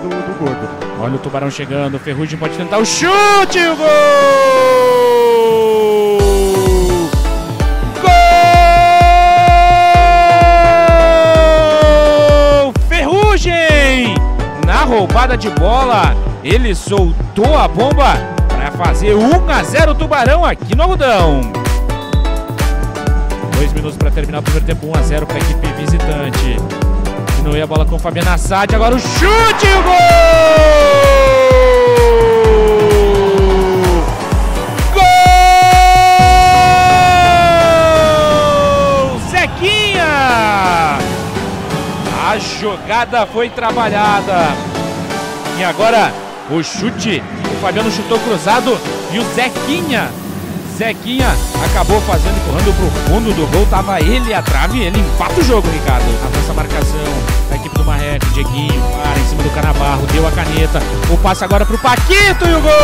do Gordo. Olha o Tubarão chegando, o Ferrugem pode tentar o chute e o gol! Gol! Ferrugem! Na roubada de bola, ele soltou a bomba para fazer 1-0 Tubarão aqui no Algodão. 2 minutos para terminar o primeiro tempo, 1-0 para a equipe visitante. Continuei a bola com o Fabiano Assad, agora o chute e o gol! Gol! Zequinha! A jogada foi trabalhada. E agora o chute, o Fabiano chutou cruzado e o Zequinha acabou fazendo, empurrando pro fundo do gol, tava ele a trave, ele empata o jogo, Ricardo. Avança a marcação da equipe do Marreco, Dieguinho para em cima do Canabarro, deu a caneta, o passe agora pro Paquito e o gol!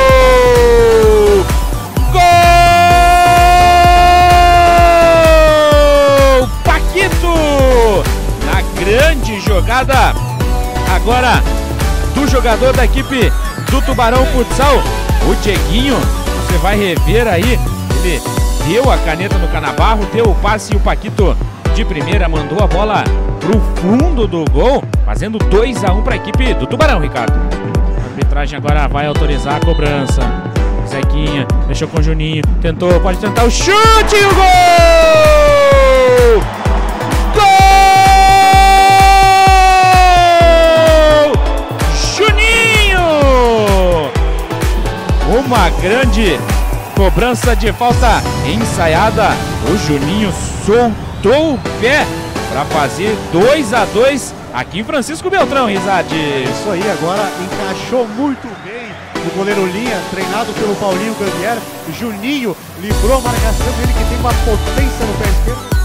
Gol! Paquito! Na grande jogada, agora do jogador da equipe do Tubarão Futsal, o Dieguinho. Você vai rever aí, ele deu a caneta no Canabarro, deu o passe e o Paquito de primeira mandou a bola pro fundo do gol, fazendo 2-1 para a equipe do Tubarão, Ricardo. A arbitragem agora vai autorizar a cobrança. Zequinha deixou com o Juninho, tentou, pode tentar o chute e o gol! Uma grande cobrança de falta ensaiada. O Juninho soltou o pé para fazer 2-2 aqui em Francisco Beltrão, Rizade. Isso aí, agora encaixou muito bem o goleiro Linha, treinado pelo Paulinho Gambier. Juninho livrou a marcação dele, que tem uma potência no pé esquerdo.